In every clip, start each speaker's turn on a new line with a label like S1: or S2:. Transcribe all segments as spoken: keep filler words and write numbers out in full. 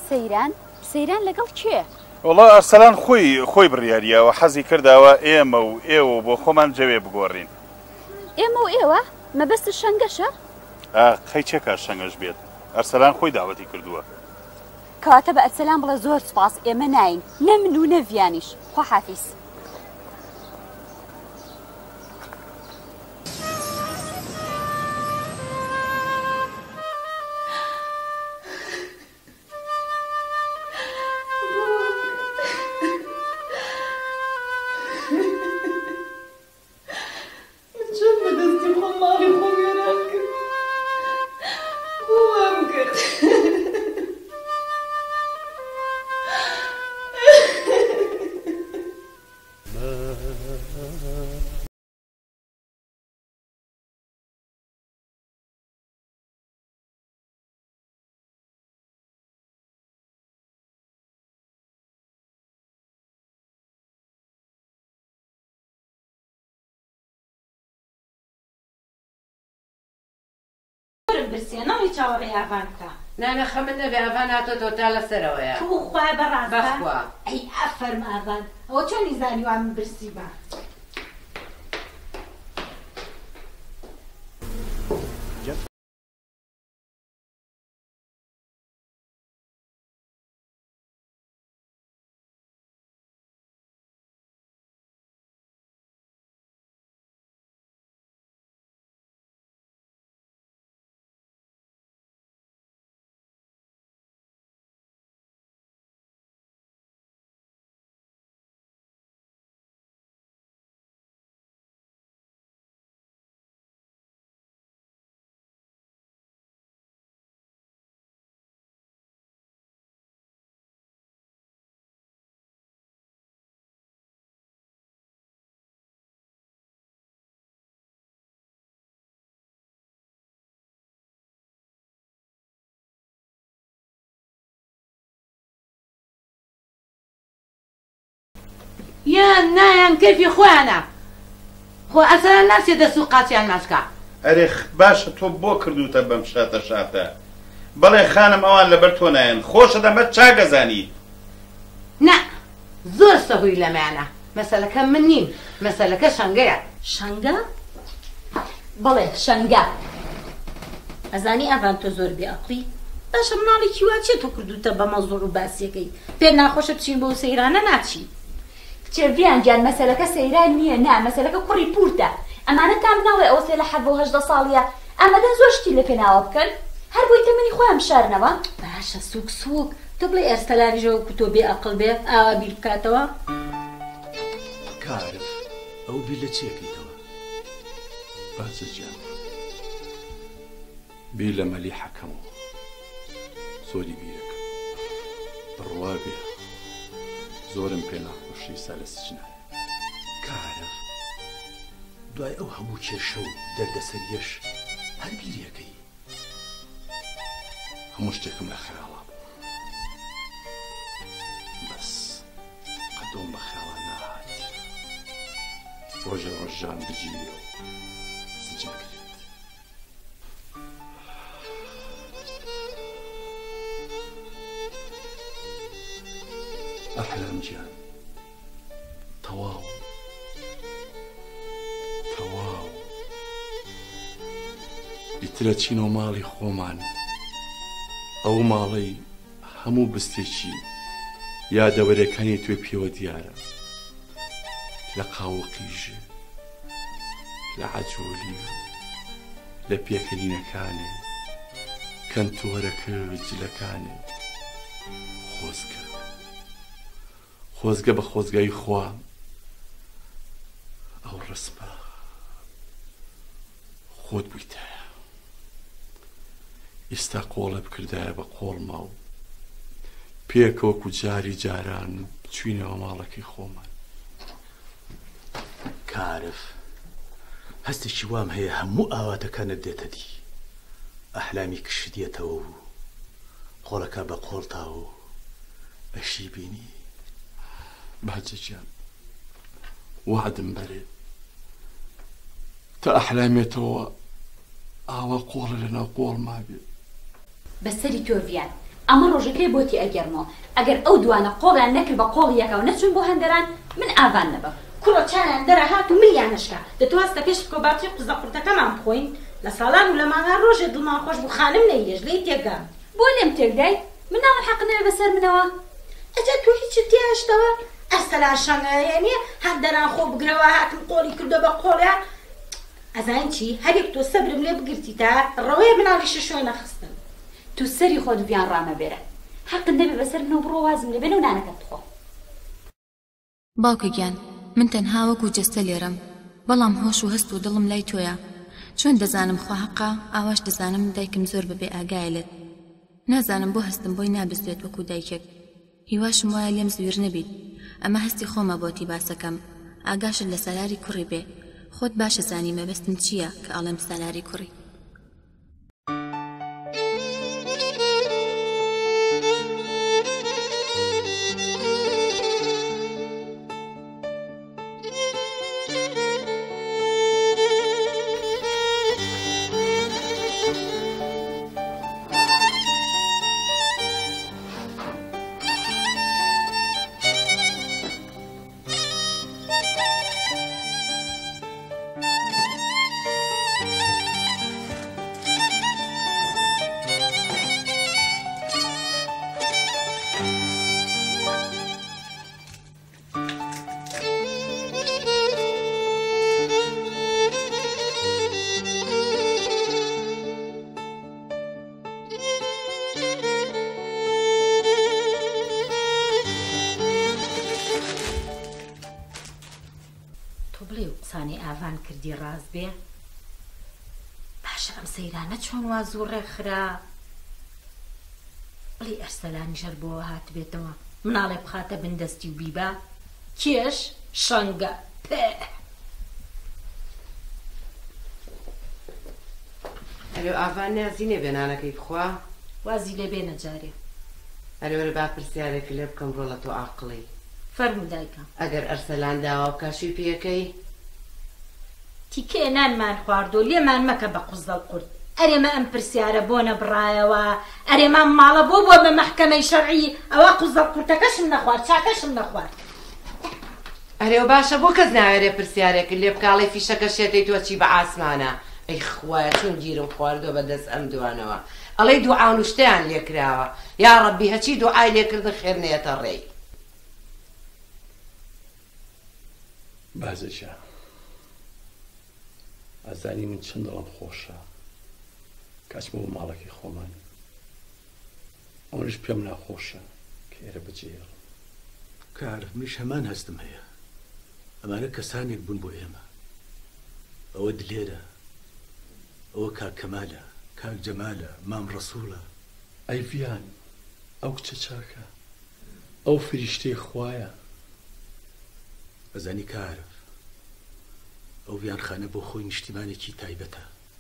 S1: سەیران سەیران لەگەڵ کێ؟
S2: وڵا ئەرسەلان خۆی خۆی بڕیاریەوە حەزی کرداوە ئێمە و ئێوە بۆ خۆمان جەوێ بگۆڕین.
S1: ئێمە و ئێوە مەبەستە شەنگەشە؟
S2: خەی چێ کار شەنگەش بێت؟ ئەرسەلان خۆی داوەتی کردووە.
S1: کەواتە بە ئەرسەلان بڵێ زۆر سوپاس ئێمە ناین، نە من و نە ڤیانیش. خواحافیز.
S3: برسێنەوەی چاوەڕێی ئاوان بکە.
S4: نانە خەمن نەبێ ئاوان هاتۆتەوە تا لەسەرەوەیە.
S3: خوای بەڕاستە؟
S4: بەخوا.
S3: ئەی ئەفەرمە ئاوان، ئەوە چۆنی زانی وا من برسی بە؟
S4: یان نایان کەیفی خۆیانە. خۆ ئەسەران ناسێ دەست و قاچیان ماچکە.
S2: ئەرێ باشە تۆ بۆ کردوتە بەم شاتە شاتە. بەڵێ خانم ئەوان لەبەر تۆ نایەن. خۆشە دەمە چاگەزانی.
S4: نا زۆر سەهووی لەمایانە. مەسەلەکە من نیم. مەسەلەکە شەنگەیە.
S3: شەنگە؟
S1: بەڵێ شەنگە.
S3: ئەزانی ئەڤان تۆ زۆر بێعەقڵی؟ باشە مناڵێکی وا چێ تۆ کردوتە بەمە زۆر و باسیەکەی؟ پێ ناخۆشە بچین بۆ سەیرانە ناچی.
S1: کچێ ڤیان گیان مەسەلەکە سەیران نییە، نا مەسەلەکە کوڕی پورتە. ئەمانە تام ناڵێ ئەوە سێ لە حەد بۆ هەژدە ساڵیە. ئەمەدە زۆر شتی لە پێناوە بکەن. هەر بۆی تەمەنی خۆیان بشارنەوە.
S3: باشە سووک سووک. تۆ بڵێ ئەرسەلانیژەوە کو تۆ بێعەقڵ بێ ئاوا بیر بکاتەوە.
S5: کارف ئەو بیر لە چیەکەیتەوە؟ باشە گیان بیر لە مەلی حەکەمەوە زۆری بیرەکە بڕوا بێ زۆرم پێ ناخۆشی سا لە سجنە. کارف دوای ئەو هەموو کێشە و دەردەسەریەش هەر بیرەکەی هەموو شتێکم لە خەیاڵە بوو. بەس قەدۆم بە خەیاڵە نەهات ڕۆژە ڕۆژان بگیرێ و سجن بکرێت. ئەحلام گیان تەواو تەواو ئیترە چینۆ ماڵی خۆمان ئەو ماڵەی هەموو بستێکی یادەوەرەکانی توێ پێوە دیارە لە قاوقیژە لە عەجۆلی لە پێکەنینەکانێ کەنتۆرەکە جلەکانێ خۆزگە خۆزگە بە خۆزگای خوا ئەو ڕسمە خۆت بوویتایە ئێستا قۆڵە بکردایە بە قۆڵما و پێکەوەکو جاری جاران بچوینەوە ماڵەکەی خۆمان.
S6: کارف هەستێکی وام هەیە هەموو ئاواتەکانت دێتە دی. ئەحلامی کشت دێتەوە و قۆڵەکە بە قۆڵتاوە و ئەشی بینی.
S5: باجەجیان وعدم بەرێ تا ئەحلامێتەوە ئاوا قۆڵە لەناو قۆڵما بێ.
S1: بەسەری تۆ ڤیان ئەمە ڕۆژەکەی بۆتی ئەگەرمەوە ئەگەر ئەو دوانە قۆڵیان نەکرد بە قۆڵ یەکەوە نەچون بۆ هەندەران من ئاوان نەبە
S3: کوڕە چیان دەرە هات و ملیانشکا دەتوانستە پێش کۆباتی قزە قورتەکەمان بخۆین لە ساڵان و لە ماڵان ڕۆژێ دڵمان خۆش بوو خانم نەیێژ لێی تێگام
S1: بۆ لێم تێکدای من ناڵم حەق نەبێ بەسەر منەوە
S3: ئەجا تۆ هیچت تێهێشتەوە ئەستەلا شەنگایەنێ هەندەران خۆ بگرەوە هاتم قۆڵی کردو بە قۆڵیان ئەزان چی هەرێک تۆ سەبرم لێ بگرتی تا ڕەوەیە مناڵیشە شوێ نەخستن
S1: تو سەری خۆت بیان ڕامەبێرە حەق نەبێ بەسەر منەوە بڕۆ وازم لێ بێنە و نانەکەت بخۆ
S7: باوکە گیان من تەنها وەکو جەستە لێرەم بەڵام هۆش و هەست و دڵم لای تۆیە چۆن دەزانم خوا حەقا ئاواش دەزانم دایکم زۆر بەبێ ئاگایە لێت نازانم بۆ هەستم بۆی نابستێت وەکو دایکێک هیواشم وایە لێم زویر نەبیت ئەمە هەستی خۆمە بۆتی باسەکەم ئاگاشت لە سەلاری کوڕی بێ خۆت باشە زانی مەبەستم چییە کە ئەڵێم سەلاری کوڕی
S3: ئاوان کردی ڕاست بێ باشە ئەم سەیرانە چۆن وا زوو ڕێکخرا بڵێ ئەرسەلانی ژەر بۆ هات بێتەوە مناڵێ بخاتە بندەستی و بیبا کێش شەنگە پێ
S4: ئەلێ ئاوان نازینێ بێنانەکەی بخوا
S3: وازی لێ بێنە جارێ
S4: ئەلێ وەرە با پرسیارێک لێ بکەم ڕۆڵە تۆ عاقڵی
S3: فەرموو دایکم
S4: ئەگەر ئەرسەلان داوا و کاشوی پێەکەی
S3: تیکێ نانمان خواردۆ لێمان مەکە بە قوزەڵ قورت ئەرێمە ئەم پرسیارە بۆ نەبڕایەوە ئەرێمان ماڵە بۆ بۆ بە مەحکەمەی شەرعی ئەوە قوزەڵ قورتەکەشم نەخوارد چاکەشم نەخوارد
S4: ئەرێ باشە بۆ کەس ناوێرێ پرسیارێک لێ بکاڵی فیشەکە شێتەی تۆ چی بە ئاسمانە ئەی خوایە چۆن گیرم خواردۆ بەدەست ئەم دوانەوە ئەڵەی دوعاون و شتیان لێ کراوە یا ڕەبی هەچی دوعای لێکردن خێر نێتە ڕێی
S5: بازەشە ئازانی من چەند دڵم خۆشە کاچمە بۆ ماڵەکەی خۆمان ئەوەش پێم ناخۆشە کە ئێرە بەجێڕ
S6: کارف منیش هەمان هەستم هەیە ئەمانە کەسانێک بوون بۆ ئێمە ئەوە دلێرە ئەوە کاک کەمالە کاک جەمالە مام ڕەسوولە
S5: ئەی ڤیان ئەو کچە چاکە ئەو فریشتەی خوایە
S6: ئەزانی کارف ئەو ڤیانخانە بۆ خۆی نیشتیمانێکی تایبەتە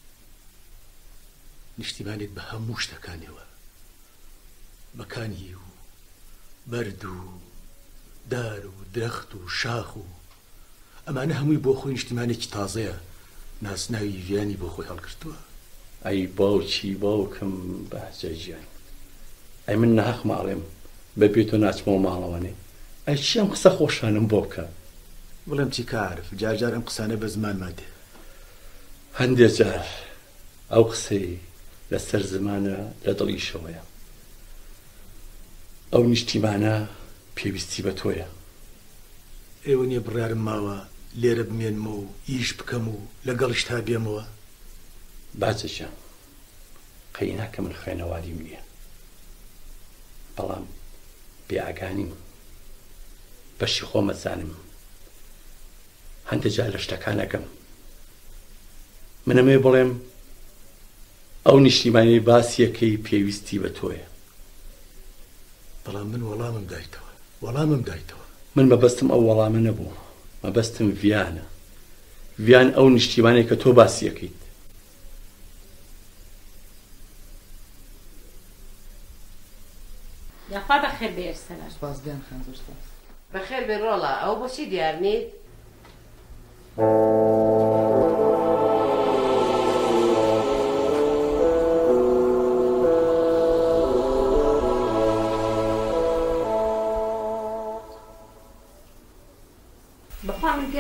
S6: نیشتیمانێک بە هەموو شتەکانەوە مەکانی و بەرد و دار و درەخت و شاخ و ئەمانە هەمووی بۆ خۆی نیشتیمانێکی تازەیە ناسناوی ڤیانی بۆ خۆی هەڵگرتووە
S5: ئەی باوکی باوکم بەهجەجیان ئەی من ناحەق ماڵێم بەبێ تۆ ناچمەوە ماڵەوەنێ ئەی چی ئەم قسە خۆشانم بۆ بکە
S6: بڵێم چی کارف جارجار ئەم قسانە بە زمان مادێ
S5: هەندێک جار ئەو قسەی لەسەر زمانە لە دڵیشەوەیە ئەو نیشتیمانە پێویستی بە تۆیە
S6: ئێوە نییە بڕیارم ماوە لێرە بمێنمە و ئیش بکەم و لەگەڵیش تا بێمەوە
S5: باجەشە قەیناکە من خوێنەواریم نییە بەڵام بێئاگانیم بەشی خۆمەزانم هەندێک جار لە شتەکانەکەم منەمێ بڵێم ئەو نیشتیمانی باسیەکەی پێویستی بە تۆیە
S6: بەڵام من وەڵامم دایتەوە وەڵامم دایتەوە
S5: من مەبەستم ئەو وەڵامە نەبوو مەبەستم ڤیانە ڤیان ئەو نیشتیمانێک کە تۆ باسیەکەیت
S3: یاخوا بەخێر بێ ئێرسەلان
S4: سپاس بیان خان زۆر سپاس بەخێر بێ ڕۆڵە ئەو بۆچی دیار نیت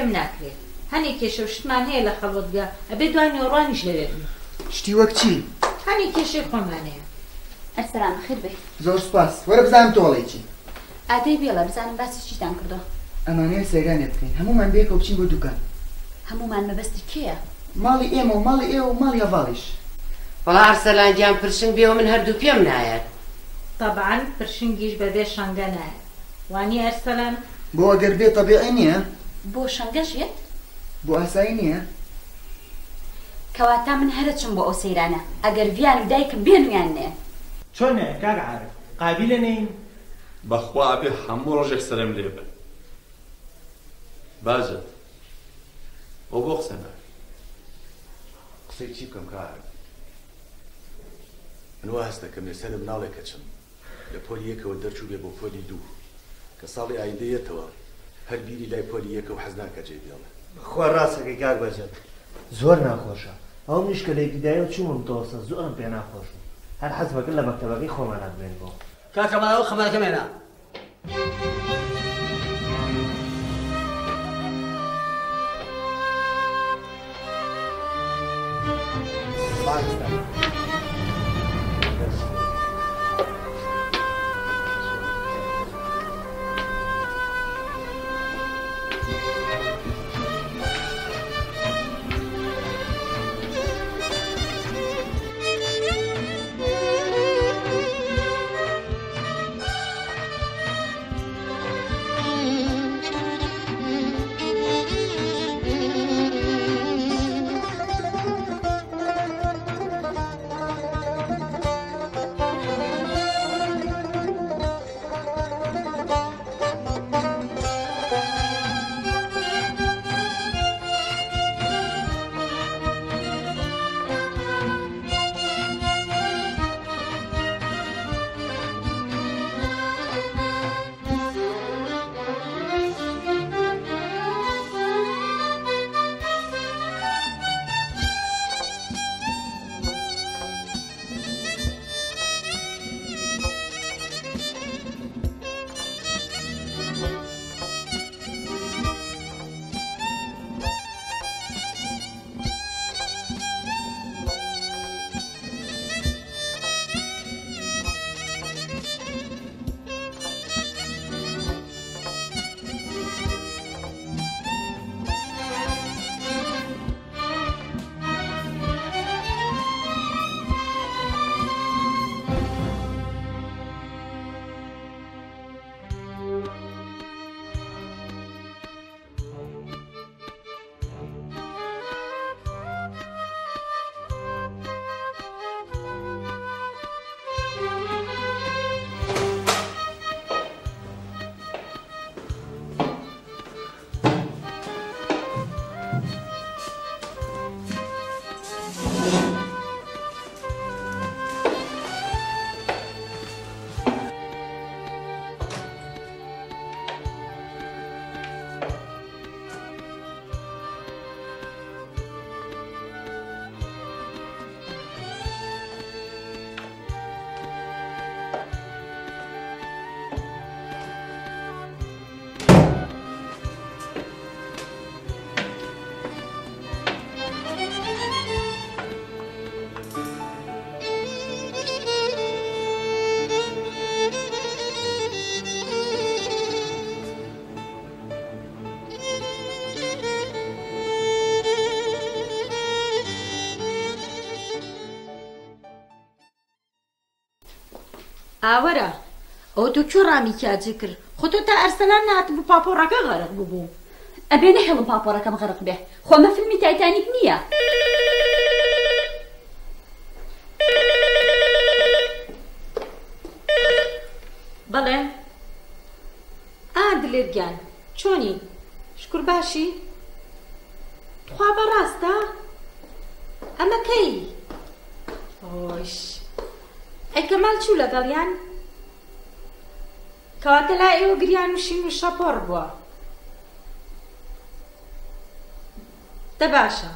S3: پێم ناکرێت هەنێک کێشە و شتمان هەیە لە خەڵوتگا ئەبێ دوای نێوڕوانیش لەوێ بن
S8: شتی وەک چی؟
S3: هەنێک کێشەی خۆمانەیە
S1: ئەسلام خێر بێ
S8: زۆر سپاس وەرە بزانم تۆڵێکی
S1: ئادەی بێڵە بزانم باسی چیتان کردو
S8: ئەمانەیە سێگانێ بکەین هەمومان بێکە و بچین بۆ دوکان
S1: هەمومان مەبەستی کێیە؟
S8: ماڵی ئێمە و ماڵی ئێوە و ماڵی هەڤاڵیش
S4: وەڵا ئەرسەلان گیان پرشنگ بێەوە من هەردوو پێم نایەت
S3: طبعاً پرشنگیش بەبێ شەنگە نایە وانی ئەرسەلان
S8: بۆ ئەگەر بێ تەبیعی نییە
S1: بۆ شەنگەشێت؟
S8: بۆ ئاسایی نییە
S1: کەواتە من هەرچم بۆ ئەو سەیرانە ئەگەر ڤیان و دایکم بێنویان نێ
S9: چۆنە کاک عارف قابلە نین
S5: بەخوا ئەبێ هەموو ڕۆژێک سەرم لێ بن باجە ئەو بۆ قسە ناکە
S6: قسەی چی بکەم کار من وا هەست دەکەم لەسەر مناڵێکە چم لە پۆلی یەکەوە دەرچوو بێ بۆ پۆلی دوو کە ساڵی ئایندەیەتەوە هەر بیری لای پۆلی یەکە و حەز ناکە جێ بێڵێ
S9: خوا ڕاستەکەی کاک بەجێت زۆر ناخۆشە ئەو نیشکە لە بیدایە چوومم تۆسە زۆرم پێ ناخۆش بوو هەر حەز بەکە لە مەکتەبەکەی خۆمان ناتبێن بۆ
S10: کاکە باەوە خەبەرەکە مێنا
S3: ئاوەرە ئەو تۆ کێ ڕامی کاجی کرد خۆ تۆ تا ئەرسەلان نهات بوو پاپۆڕەکە غەرق ببوو
S1: ئەبێ نەهێڵم پاپۆڕەکەم غەرق بێ خۆمە فیلمی تایتانیک نییە
S3: بەڵێ ئا دلێرگیان چۆنی شکر باشی خوا بەڕاستە ئەمە کەی خۆش ئەی کەمال چوو لەگەڵیان کەواتە لای ئێوە گریان وشین و شەپۆڕ بووە دە باشە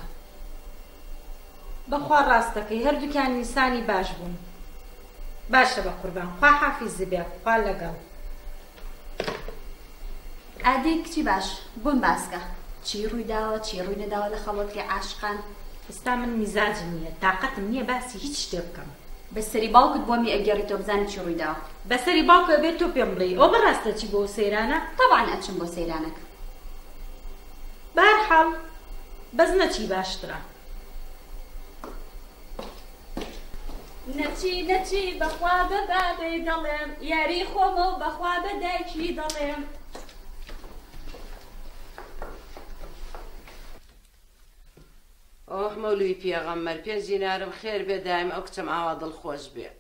S3: بەخوا ڕاستەکەی هەردووکیان ئینسانی باش بوون باشە بە قوربان خوا حافیزی بێ خوا لەگەڵ
S1: ئادەی کچی باش بۆم باسکە چی ڕووی داوە چی ڕووی نەداوە لە خەڵەتی عاشقان؟
S3: ئێستا من میزاجم نییە تااقەتم نییە باسی هیچ شتێ بکەم.
S1: بەسەری باوکت بۆمی ئەگەڕی تۆ بزانانی چی ڕووی داوە.
S3: بەسەری باوکە بێت تۆ پێم بڵێ ئەو بەڕاستە چی بۆ سەیرانە؟
S1: تەبعاً ئەچم بۆ سەیرانەکە.
S3: بەهەرحاڵ بەس نەچی باشترە.
S1: نەچی نەچی بەخوا بە بابێ دەڵێم یاری خۆمە و بەخوا بە دایکی دەڵێم.
S4: ئۆه مەولوی پێغەمبەر پێنج دینارم خێر بێ دایم ئەو کچەم ئاوا دڵخۆش بێ.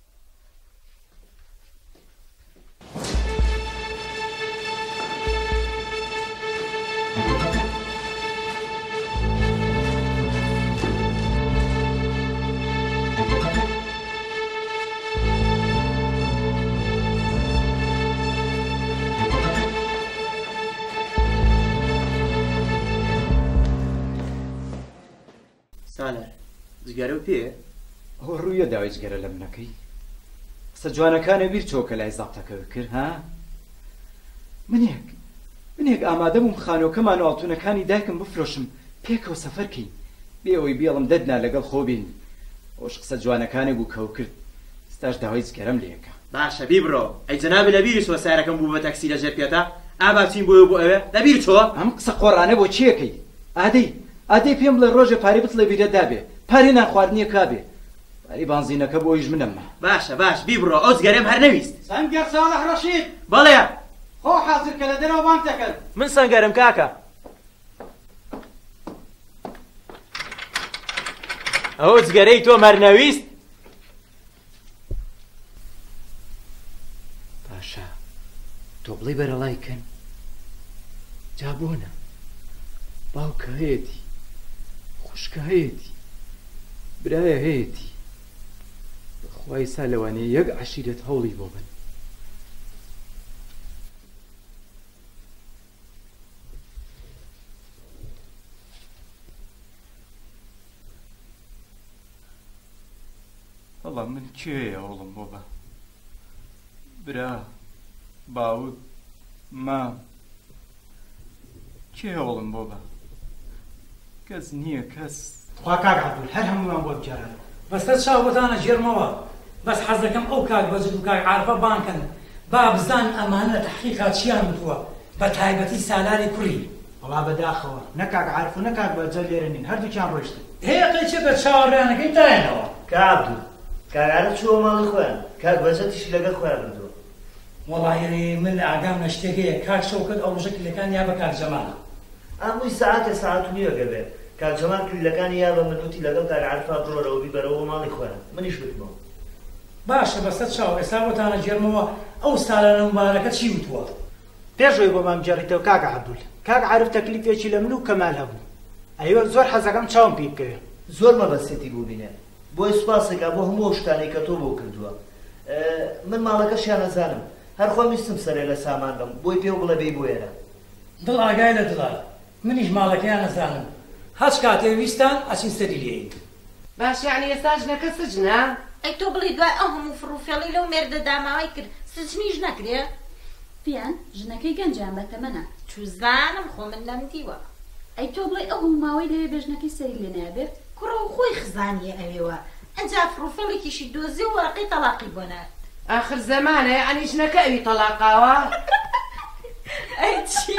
S10: سالار جگەرە و پێ
S9: ئەوە ڕوویە داوای جگەرە لە منەکەی قسە جوانەکانە بیر چۆکە لای زاڵتەکە کرد ها منێک منێک ئامادە بووم خانۆکەمان و ئاڵتونەکانی دایکم بفرۆشم پێکەوە سەفەرکەین بێەوەی بێڵم دەدنا لەگەڵ خۆبین ئەوش قسە جوانەکانی بوو کەو کرد ستاش داوای جگەرەم لێەکە
S10: باشە بیبڕۆ ئەی جەنابە لەبیری چۆ سارەکەم بوو بە تەکسی لەژێر پێتا ئابا چین بۆ بۆ ئەوێ لەبیر چۆ
S9: ئەم قسە قۆڕانە بۆ چیەکەی ئادەی ئادەی پێم بڵێ ڕۆژێ پارەی بت لە بیرە دابێ پارەی نان خواردنیە کابێ پارەی بانزینەکە بۆ ئیش منەمە
S10: باشە باش بیبڕۆ ئەو جگەرەم هەر نەویست
S11: سەنگەر ساڵح ڕەشید
S10: بەڵێ
S11: خۆ حازر کە لە دەرەوە بانگ دەکەن
S10: من سەنگەرم کاکە ئەو جگەرەی تۆ مەرنەویست
S9: باشە تۆ بڵێ بەرەڵایکەن جا بۆنە باوکە هەیەتی خوشکە هەیەتی برایە هەیەتی بەخوای سا لەوانەیە یەک عەشیرەت هەوڵی بۆ بن وەڵام من کێیە هەوڵم بۆ بە برا باوک مام کێ هەوڵم بۆ بە کەس نییە کەس
S11: خوا کاک عەبدول هەر هەمووان بۆ بجارن بەستە چاو بۆتانە ژێرمەوە بەس حەز دەکەم ئەو کاک بەجد و کاک عارفە بانکەن با بزان ئەمانە لە تەحقیقات چیان وتووە بە تایبەتی سالاری کوڕی
S9: وڵا بەداخەوە نە کاک عارف و نە کاک بەجە لێرە نین هەردووکیان ڕۆیشتن
S11: هەیەقی چێ بە چاوەڕێنەکەی دایەنەوە
S9: کاک عەبدول کاک عارف چووە ماڵی خۆیان کاک بەجە تیشی لەگەڵ خۆیان بردووە
S11: وەڵایەنێ من لە ئاگام لە شتێکەیە کاک شەوکەت ئەو ڕۆژە کلیلەکان یا بە کاک جەمالە
S9: ئەمووی سەعاتە سەعات و نیوە گەبێ کاک جەمال کلیلەکانی یا بە منوتی لەگەڵ کاک عارفا بڕۆرەوە بیبەرەوە ماڵی خۆیان منیش بتمەوە
S11: باشە بەستە چاو ئێستا بۆتانە ژێرمەوە ئەو سالانە مبارەکە چی وتووە پێشەوەی بۆ مام جێڕیتەوە کاک عەبدول کاک عارف تەکلیفێکی لە من و کەمال هەبوو ئەیوە زۆر حەزەکەم چاوم پێ بکەوێ
S9: زۆر مەبەستێتی بوو بینێ بۆی سوپاسێکا بۆ هەموو شتانەی کە تۆ بۆ کردووە من ماڵەکەشیان نەزانم هەر خۆ ویستم سەرێ لە سامان بم بۆی پێو بڵێ بێی بۆ ئێرە
S11: دڵ ئاگای لە دڵە منیش ماڵەکەیان نەزانم هەچ کاتێ ویستان ئەچین سەری لێین
S4: باش یعنی ئێستا ژنەکە سجنە
S3: ئەی تۆ بڵی دوای ئەو هەموو فڕوفێڵی لەو مێردە داماوای کرد سجنیش نەکرێ
S1: پیان ژنەکەی گەنجیان بەتەمەنە
S3: چوزانم خۆ من لەم دیوە
S1: ئەی تۆ بڵێ ئەو هەموو ماوەی لەوێ بێژنەکەی سەری لێ نایبێت
S3: کوڕە و خۆی خزانیە ئەوێوە ئەنجا فڕوفێڵێکیشی دۆزی و وەرەقەی تەلاقی بۆ نات
S4: آخر زمانە ئەنی ژنەکە ئەوی تەلاقاوە
S3: ئەی چی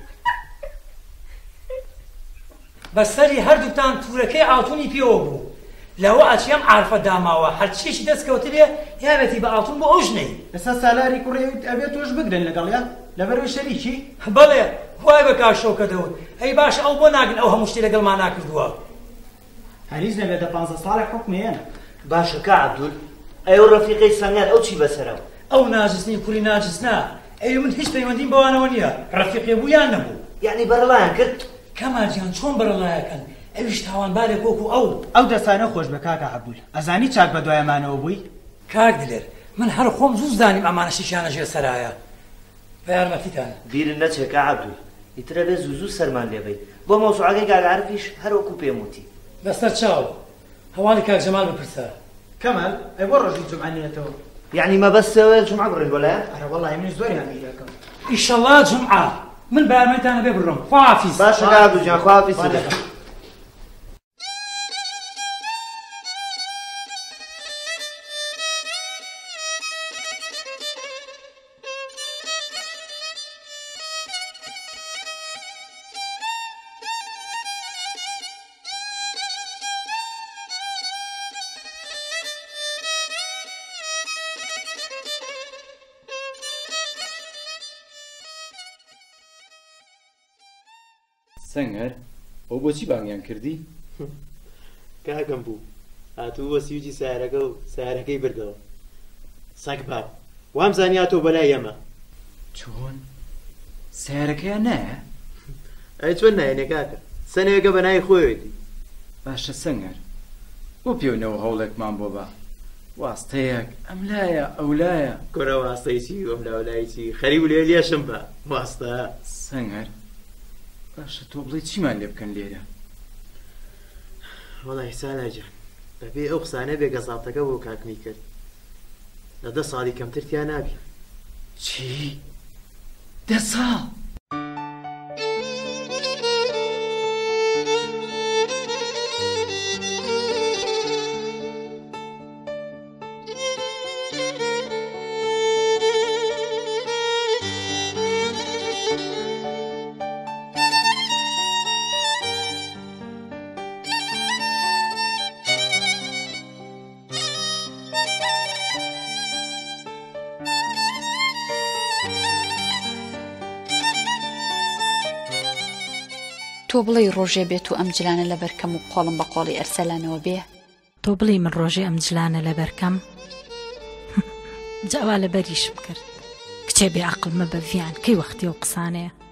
S11: بەسەری هەردووتان تورەکەی ئاڵتونی پێوە بوو لەوە ئەچیەم عارفە داماوە هەرچیشی دەستکەوتە بێ یابێتی بە ئاڵتون بۆ ئەو ژنەی
S9: ئێستا سالاری کوڕی ئەبێت تۆش بگرن لەگەڵیان لەبەرەوەی شەریکی
S11: بەڵێ وای بە کاشۆکە دەوت ئەی باش ئەو بۆ ناگن ئەو هەموو شتی لەگەڵمان ناکردووە
S9: هەریز نەبێتە پانزە ساڵی حکمێنە باشە کاک عەبدول ئەو ڕەفیقەی سەنگار ئەو چی بەسەرەوە
S11: ئەو ناجسنی کوڕی ناجسنا ئەی من هیچ پەیوەندیم بەوانەوە نییە ڕەفیقێ بوویان نەبوو
S9: یعنی بەرەڵایان کرد
S11: کەماجیان چۆن بەرەڵایەکەن ئەویش تاوانبارێک وەکو ئەو
S9: ئەو دەسانە خۆش بە کاک عەبدول ئەزانی چاک بە دوایەمانەوە بووی
S11: کاک دلێر من هەر خۆم زوو زانیم ئەمانە شیشانە ژێر سەرایە بە یارمەتیتان
S9: بیرن نەچێ کاک عەبدول ئیترە بێ زوو زوو سەرمان لێ بێت بۆ مەوسوعەکەی کاک عارفیش هەروەکو پێم وتی
S11: بەسەر چاو هەواڵی کاک جەمال بپرسە
S9: کەمال ئەی بۆ ڕۆژی جومعە نیەتەوە یعنی مەبەستەوە جومعە بڕێن بۆ لایە ئەرە وەڵی منیش زۆریان بیرەکەم
S11: ئیشەڵا جومعە من بەیارمەتانە بێ بڕۆم خوافیز
S10: باشە کاکوجان خوافیز
S9: سەنگەر ئەو بۆچی بانگیان کردی؟
S10: کاکەم بوو هاتوو وە سیوجی سیارەکە و سیارەکەی بردەوە سەگ باب وام زانیاتەوە بەلای ئێمە
S9: چۆن؟ سیارەکەیان نایە؟
S10: ئەی چۆن نایەنێ کاکە سەنێکە بە نای خۆیەتی
S9: باشە سەنگەر بۆ پێونەوە هەوڵێکمان بۆ بە واستەیەک ئەم لایە ئەو لایە
S10: کۆرە واستەی چی ئەم لاولای چی خەریب لێ لێشم بە واستە
S9: سەنگەر باشە تۆ بڵێ چیمان لێ بکەن لێرە
S10: وەڵای ساناجان بەبێ ئەو قسانە بێگەزاڵتەکە بۆ کاکنی کرد لە دە ساڵی کەمترتیان نابی
S9: چی؟ دە ساڵ؟
S12: تۆ بڵێ ڕۆژێ بێت و ئەم جلانە لە بەرکەم و قۆڵم بە قۆڵی ئەرسەلانەوە بێ
S3: تۆ بڵێ من ڕۆژێ ئەم جلانە لە بەرکەم جاوا لە بەریشم کرد کچێ بێ عەقڵ مەبە ڤیان کەی وەختی ئەو قسانەیە